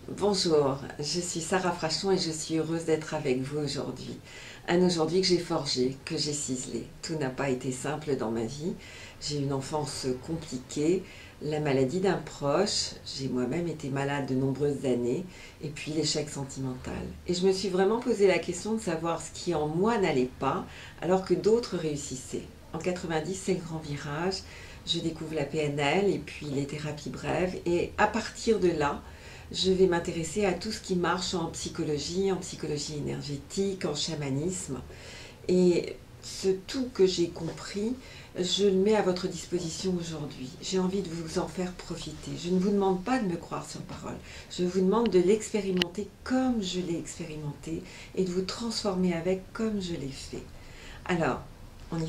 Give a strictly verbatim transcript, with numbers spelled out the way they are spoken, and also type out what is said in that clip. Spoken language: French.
Bonjour, je suis Sarah Frachon et je suis heureuse d'être avec vous aujourd'hui. Un aujourd'hui que j'ai forgé, que j'ai ciselé. Tout n'a pas été simple dans ma vie. J'ai eu une enfance compliquée, la maladie d'un proche, j'ai moi-même été malade de nombreuses années, et puis l'échec sentimental. Et je me suis vraiment posé la question de savoir ce qui en moi n'allait pas, alors que d'autres réussissaient. En quatre-vingt-dix, c'est le grand virage, je découvre la P N L et puis les thérapies brèves, et à partir de là, je vais m'intéresser à tout ce qui marche en psychologie, en psychologie énergétique, en chamanisme. Et ce tout que j'ai compris, je le mets à votre disposition aujourd'hui. J'ai envie de vous en faire profiter. Je ne vous demande pas de me croire sur parole. Je vous demande de l'expérimenter comme je l'ai expérimenté et de vous transformer avec comme je l'ai fait. Alors, on y va ?